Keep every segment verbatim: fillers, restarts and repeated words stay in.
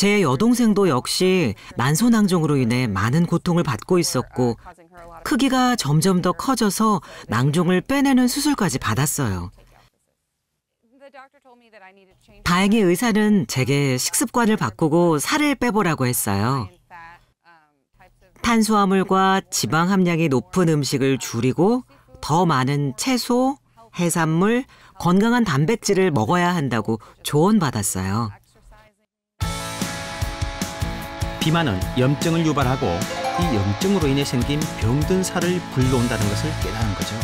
제 여동생도 역시 난소낭종으로 인해 많은 고통을 받고 있었고 크기가 점점 더 커져서 낭종을 빼내는 수술까지 받았어요. 다행히 의사는 제게 식습관을 바꾸고 살을 빼보라고 했어요. 탄수화물과 지방 함량이 높은 음식을 줄이고 더 많은 채소, 해산물, 건강한 단백질을 먹어야 한다고 조언받았어요. 비만은 염증을 유발하고 이 염증으로 인해 생긴 병든 살을 불러온다는 것을 깨달은 거죠.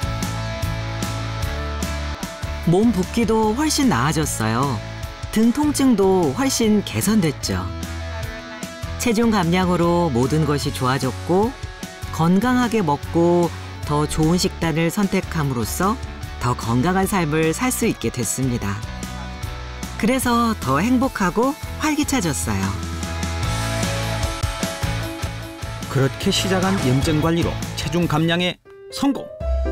몸 붓기도 훨씬 나아졌어요. 등 통증도 훨씬 개선됐죠. 체중 감량으로 모든 것이 좋아졌고 건강하게 먹고 더 좋은 식단을 선택함으로써 더 건강한 삶을 살 수 있게 됐습니다. 그래서 더 행복하고 활기차졌어요. 그렇게 시작한 염증 관리로 체중 감량에 성공!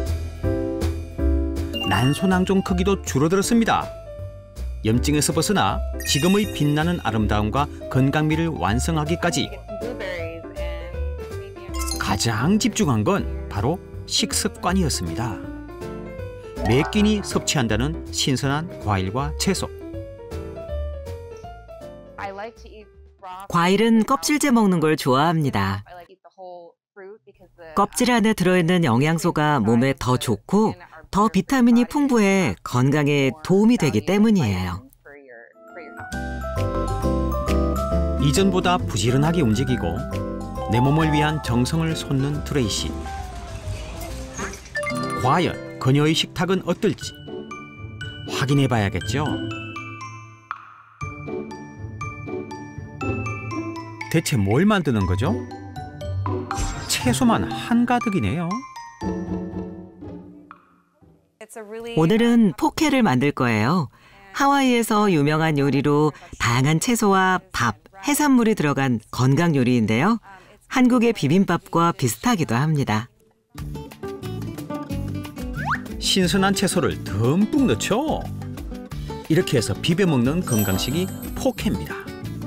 난소낭종 크기도 줄어들었습니다. 염증에서 벗어나 지금의 빛나는 아름다움과 건강미를 완성하기까지 가장 집중한 건 바로 식습관이었습니다. 매 끼니 섭취한다는 신선한 과일과 채소. 과일은 껍질째 먹는 걸 좋아합니다. 껍질 안에 들어있는 영양소가 몸에 더 좋고 더 비타민이 풍부해 건강에 도움이 되기 때문이에요. 이전보다 부지런하게 움직이고 내 몸을 위한 정성을 쏟는 트레이시. 과연 그녀의 식탁은 어떨지 확인해 봐야겠죠. 대체 뭘 만드는 거죠? 채소만 한가득이네요. 오늘은 포케를 만들 거예요. 하와이에서 유명한 요리로 다양한 채소와 밥, 해산물이 들어간 건강 요리인데요. 한국의 비빔밥과 비슷하기도 합니다. 신선한 채소를 듬뿍 넣죠. 이렇게 해서 비벼 먹는 건강식이 포케입니다.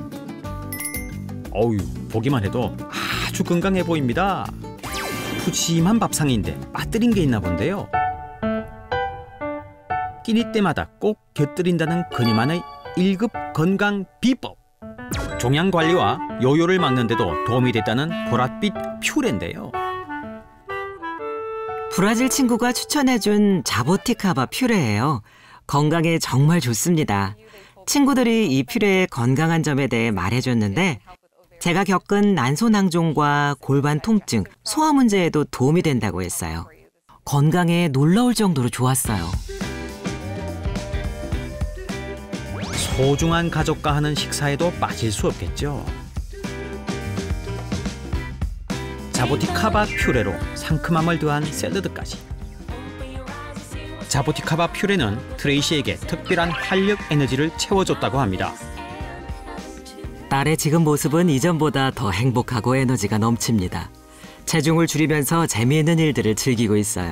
어우, 보기만 해도 아주 건강해 보입니다. 푸짐한 밥상인데 빠뜨린 게 있나 본데요. 끼니 때마다 꼭 곁들인다는 그녀만의 일 급 건강 비법. 종양 관리와 요요를 막는 데도 도움이 됐다는 보랏빛 퓨레인데요. 브라질 친구가 추천해준 자보티카바 퓨레예요. 건강에 정말 좋습니다. 친구들이 이 퓨레의 건강한 점에 대해 말해줬는데 제가 겪은 난소낭종과 골반 통증, 소화 문제에도 도움이 된다고 했어요. 건강에 놀라울 정도로 좋았어요. 소중한 가족과 하는 식사에도 빠질 수 없겠죠. 자보티카바 퓨레로 상큼함을 더한 샐러드까지. 자보티카바 퓨레는 트레이시에게 특별한 활력 에너지를 채워줬다고 합니다. 딸의 지금 모습은 이전보다 더 행복하고 에너지가 넘칩니다. 체중을 줄이면서 재미있는 일들을 즐기고 있어요.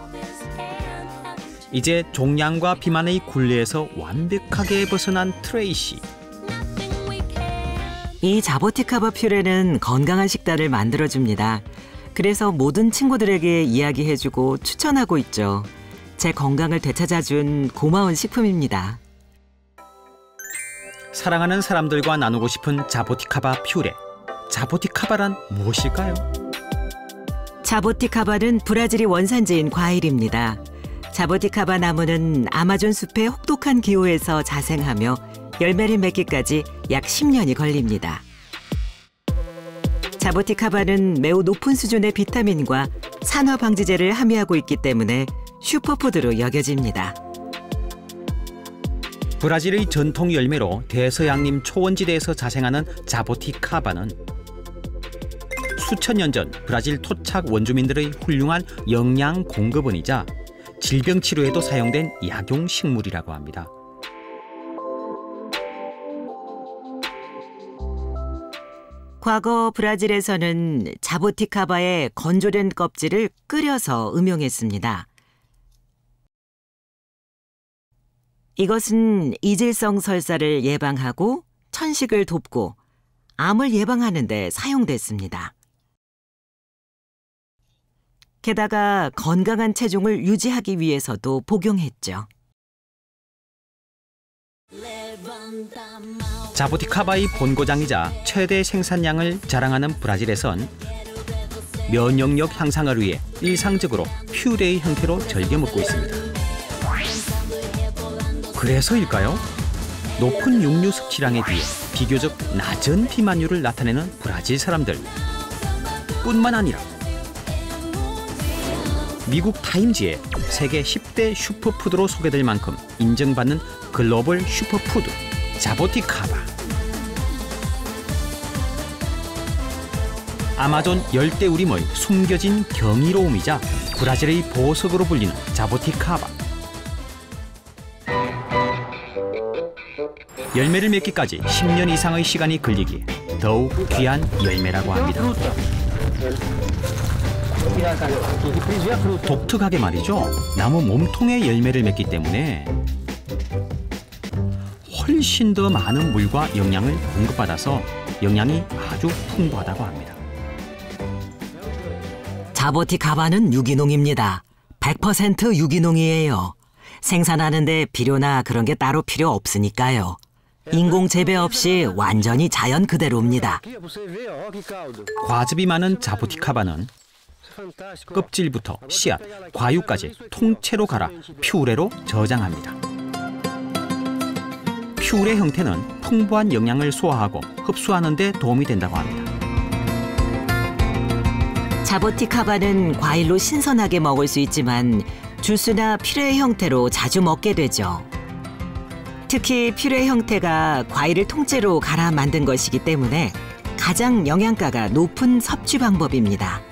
이제 종양과 비만의 굴레에서 완벽하게 벗어난 트레이시. 이 자보티카바 퓨레는 건강한 식단을 만들어줍니다. 그래서 모든 친구들에게 이야기해주고 추천하고 있죠. 제 건강을 되찾아준 고마운 식품입니다. 사랑하는 사람들과 나누고 싶은 자보티카바 퓨레. 자보티카바란 무엇일까요? 자보티카바는 브라질이 원산지인 과일입니다. 자보티카바 나무는 아마존 숲의 혹독한 기후에서 자생하며 열매를 맺기까지 약 십 년이 걸립니다. 자보티카바는 매우 높은 수준의 비타민과 산화방지제를 함유하고 있기 때문에 슈퍼푸드로 여겨집니다. 브라질의 전통 열매로 대서양림 초원지대에서 자생하는 자보티카바는 수천 년 전 브라질 토착 원주민들의 훌륭한 영양 공급원이자 질병 치료에도 사용된 약용 식물이라고 합니다. 과거 브라질에서는 자보티카바의 건조된 껍질을 끓여서 음용했습니다. 이것은 이질성 설사를 예방하고 편식을 돕고 암을 예방하는 데 사용됐습니다. 게다가 건강한 체중을 유지하기 위해서도 복용했죠. 자보티카바의 본고장이자 최대 생산량을 자랑하는 브라질에선 면역력 향상을 위해 일상적으로 퓨레의 형태로 즐겨 먹고 있습니다. 그래서일까요? 높은 육류 섭취량에 비해 비교적 낮은 비만율을 나타내는 브라질 사람들 뿐만 아니라 미국 타임지에 세계 십 대 슈퍼푸드로 소개될 만큼 인정받는 글로벌 슈퍼푸드 자보티카바. 아마존 열대우림의 숨겨진 경이로움이자 브라질의 보석으로 불리는 자보티카바. 열매를 맺기까지 십 년 이상의 시간이 걸리기에 더욱 귀한 열매라고 합니다. 독특하게 말이죠. 나무 몸통의 열매를 맺기 때문에 훨씬 더 많은 물과 영양을 공급받아서 영양이 아주 풍부하다고 합니다. 자보티카바는 유기농입니다. 백 퍼센트 유기농이에요. 생산하는데 비료나 그런 게 따로 필요 없으니까요. 인공 재배 없이 완전히 자연 그대로입니다. 과즙이 많은 자보티카바는 껍질부터 씨앗, 과육까지 통째로 갈아 퓨레로 저장합니다. 퓨레 형태는 풍부한 영양을 소화하고 흡수하는 데 도움이 된다고 합니다. 자보티카바는 과일로 신선하게 먹을 수 있지만 주스나 퓨레 형태로 자주 먹게 되죠. 특히 퓨레 형태가 과일을 통째로 갈아 만든 것이기 때문에 가장 영양가가 높은 섭취 방법입니다.